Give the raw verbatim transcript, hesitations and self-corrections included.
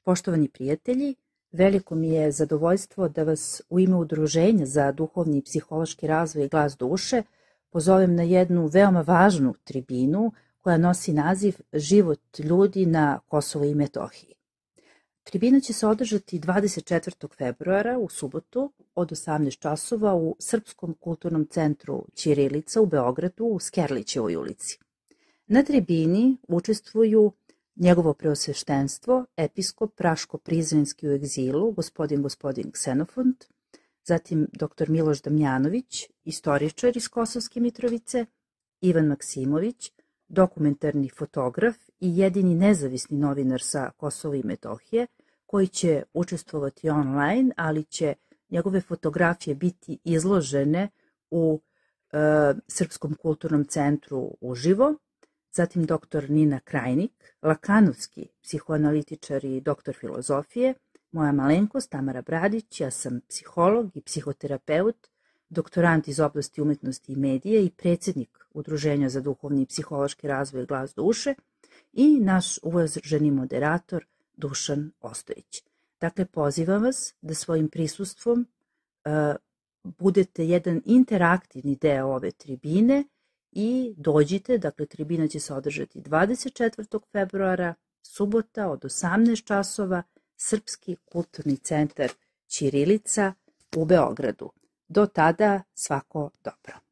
Poštovani prijatelji, veliko mi je zadovoljstvo da vas u ime Udruženja za duhovni i psihološki razvoj i glas duše pozovem na jednu veoma važnu tribinu koja nosi naziv Život ljudi na Kosovu i Metohiji. Tribina će se održati dvadeset četvrtog februara u subotu od osamnaest časova u Srpskom kulturnom centru Ćirilica u Beogradu u Skerlićevoj ulici. Na tribini učestvuju njegovo preosveštenstvo, episkop Praško-Prizrenski u egzilu, gospodin gospodin Ksenofont, zatim dr Miloš Damjanović, istoričar iz Kosovske Mitrovice, Ivan Maksimović, dokumentarni fotograf i jedini nezavisni novinar sa Kosova i Metohije, koji će učestvovati online, ali će njegove fotografije biti izložene u e, Srpskom kulturnom centru uživo, zatim dr Nina Krajnik, lakanovski psihoanalitičar i doktor filozofije, moja malenkost Tamara Bradić, ja sam psiholog i psihoterapeut, doktorant iz oblasti umetnosti i medije i predsjednik Udruženja za duhovni i psihološki razvoj i glas duše i naš uvaženi moderator Dušan Ostojić. Dakle, pozivam vas da svojim prisustvom uh, budete jedan interaktivni deo ove tribine i dođite, dakle tribina će se održati dvadeset četvrtog februara, subota od osamnaest časova, Srpski kulturni centar Ćirilica u Beogradu. Do tada svako dobro.